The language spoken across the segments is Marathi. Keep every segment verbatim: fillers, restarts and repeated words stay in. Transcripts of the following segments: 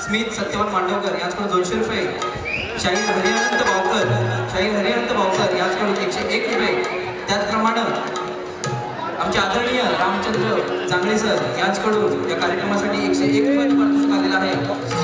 स्मित सत्यवान मांडवकर यांच्याकडून दोनशे रुपये, शाहीर हरिअनंत भावकर शाहीर हरिअनंत भावकर यांच्याकडून एकशे एक रुपये, त्याचप्रमाणे आमचे आदरणीय रामचंद्र जांगळे सर यांच्याकडून या कार्यक्रमासाठी एकशे एक रुपयाचं पारितोषिक आलेलं आहे.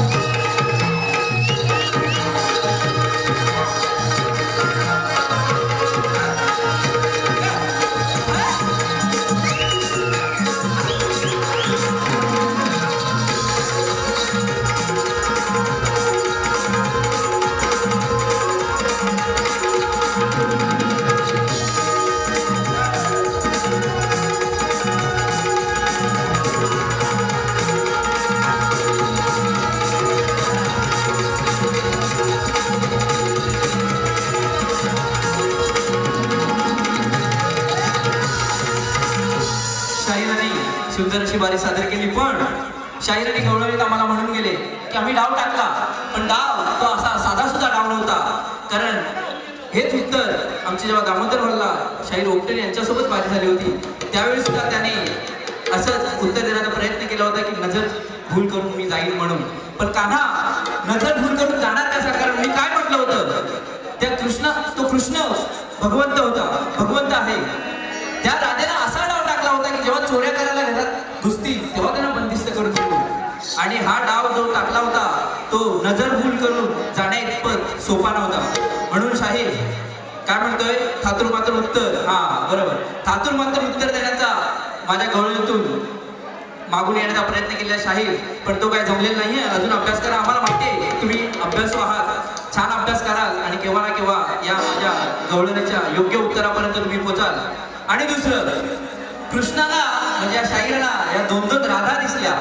सुंदर अशी बारी सादर केली, पण शाहीरांनी गवळणीत आम्हाला म्हणून गेले की आम्ही डाव टाकला, पण डाव तो असा साधा सुद्धा डाव नव्हता. कारण हेच उत्तर आमचे जेव्हा दामोदर भल्ला शाहीर ओपटे यांच्यासोबत बारी झाली होती त्यावेळी सुद्धा त्याने असंच उत्तर देण्याचा प्रयत्न केला होता की नजर भूल करून मी जाईल म्हणून. पण कान्हा नजर भूल करून जाणार कसा, कारण मी काय म्हटलं होतं, त्या कृष्ण तो कृष्ण भगवंत होता, भगवंत आहे. त्या राधेनं असा डाव टाकला होता की जेव्हा चोऱ्या करायला घरात घुसतील तेव्हा त्यांना बंदिस्त करून ठेवू. आणि हा डाव जो टाकला होता तो नजर भूल करून जाण्या इतपत सोपा नव्हता. म्हणून शाहीर काय म्हणतोय, थातूर मात्र उत्तर, हा बरोबर, थातूर मात्र उत्तर देण्याचा माझ्या गवळणीतून मागून येण्याचा प्रयत्न केला शाहीर, पण तो काय जमलेला नाहीये. अजून अभ्यास करा, आम्हाला माहिती आहे तुम्ही अभ्यासू आहात, छान अभ्यास कराल आणि केव्हा ना केव्हा या माझ्या गवळणीच्या योग्य उत्तरापर्यंत तुम्ही पोचाल. आणि दुसरं, कृष्णाला म्हणजे या शाहीराला या दोन दोन राधा दिसल्या,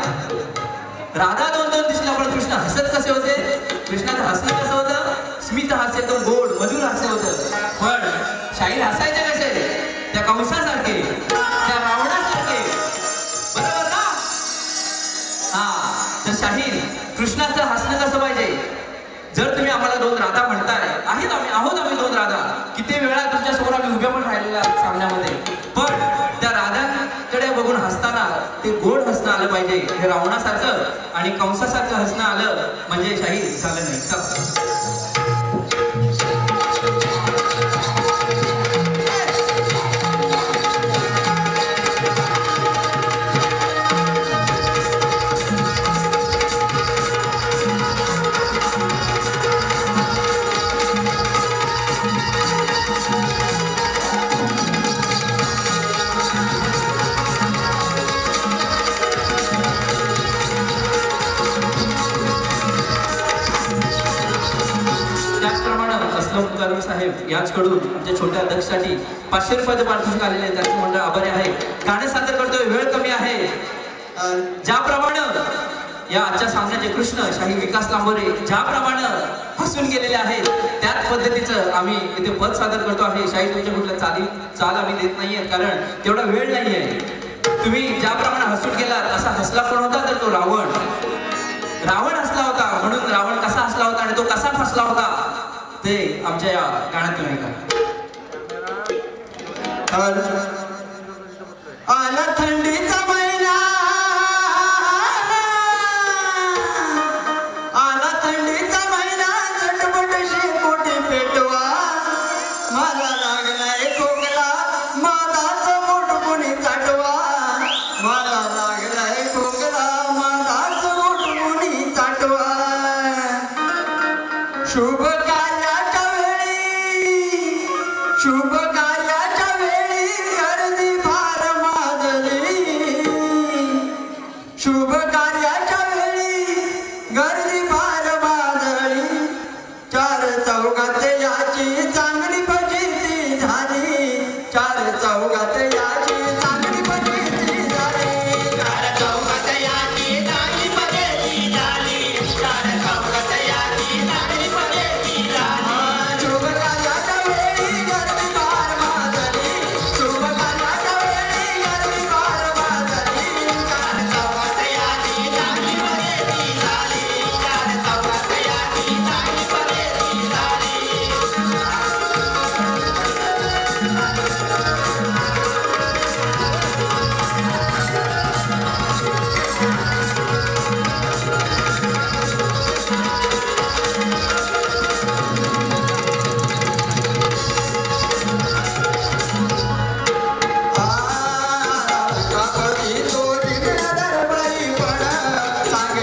राधा दोन दोन दिसल्या, पण कृष्ण हसत कसे होते, कृष्णाचं हसणं कसं होतं, स्मित हास्य, तो गोड मधुर हास्य होतं. पण शाहीर हसायचे कसे, त्या कंसासारखे, त्या रावणासारखे, बरोबर ना. हा, तर शाहीर कृष्णाचं हसणं कसं पाहिजे. जर तुम्ही आम्हाला दोन राधा म्हणताय, आहेत आम्ही आहोत आम्ही दोन राधा, किती वेळा तुमच्या समोर आम्ही उभ्या पण राहिलेल्या सामन्यामध्ये, पण त्या राधांकडे बघून हसताना ते गोड हसणं आलं पाहिजे. हे रावणासारखं आणि कंसासारखं हसणं आलं म्हणजे शाहीर झालं नाही. चला साहेब याचकडून आमच्या छोट्या अध्यक्षासाठी पाचशे रुपयाचं पारितोषिक आलेले आहे, त्याचं मंडळ आभारी आहे. गाणे सादर करतोय, वेळ कमी आहे. ज्याप्रमाणे या आजच्या सामन्याचे कृष्ण शाहीर विकास लांबोरे ज्याप्रमाणे हसून गेलेले आहेत त्याच पद्धतीचं आम्ही इथे पद सादर करतो आहे. शाहीर तुमच्या कुठल्या चाली चाल आम्ही देत नाहीये, कारण तेवढा वेळ नाहीये. तुम्ही ज्याप्रमाणे हसून गेलात असा हसला कोण होता, तर तो रावण. रावण हसला होता, म्हणून रावण कसा हसला होता आणि तो कसा फसला होता ते आमच्या या गाण्यातून ऐका. आला थंडीचा महिना, आला थंडीचा महिना, झटपट शेकोटी पेटवा, मला लागलाय खोकला, माझाच मोठ कोणी चाटवा, मला लागलाय खोकला, माझाच मोठ कोणी चाटवा. शुभ कार्याच्या वेळी, शुभ कार्याच्या वेळी गर्दी फार माजली,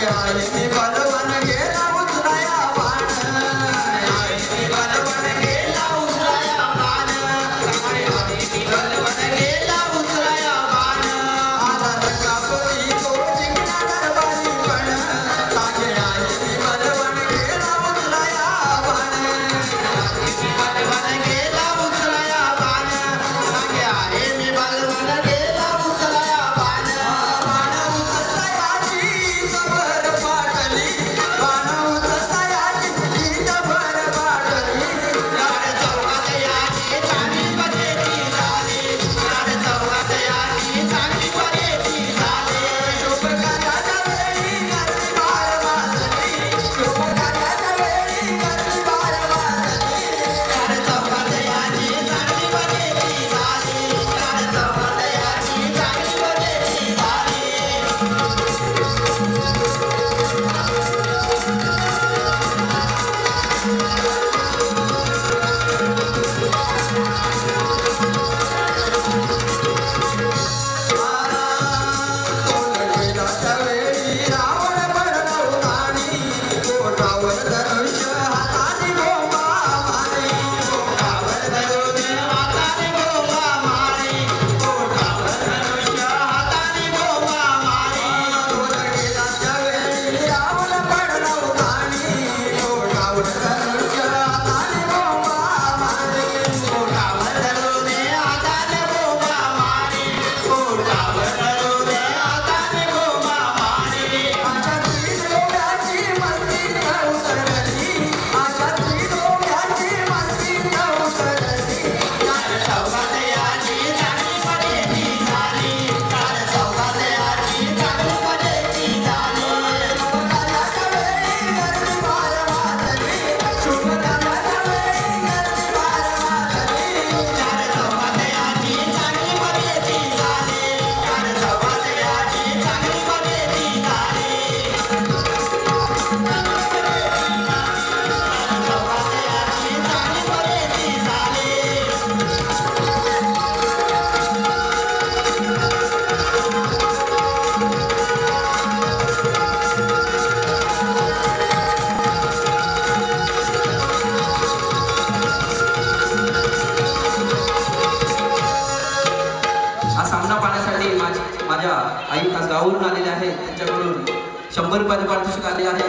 आई खास गावावरून आलेले आहेत, त्यांच्याकडून शंभर रुपयाचे पारितोषिक आले आहे.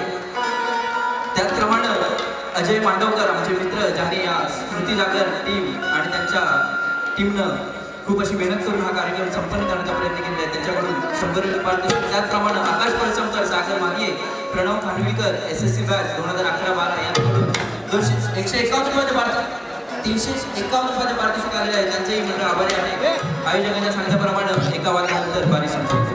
त्याचप्रमाणे अजय मांडवकर आमचे मित्र ज्यांनी या स्मृती जागर टीम आणि त्यांच्या टीमनं खूप अशी मेहनत करून हा कार्यक्रम संपन्न करण्याचा प्रयत्न केला आहे, त्यांच्याकडून शंभर रुपये पारितोषिक. त्याचप्रमाणे आकाश Parisankar, Sagar Mage, Pranav Khanvilkar, S S C batch दोन हजार अकरा बारा यांच्याकडून दोनशे एकशे एकावन्न रुपयाचे पारितोषिक तीनशे एकावन्न रुपयाचे पारितोषिक आलेले आहे. त्यांचेही मंडळ आभारी आहे. आयोजकांच्या सांगितल्याप्रमाणे एका वाजल्यानंतर बारी संपते.